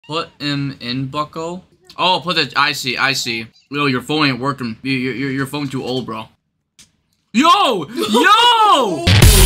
Put him in, bucko. Oh, put the. I see. Yo, your phone ain't working. Your phone too old, bro. Yo!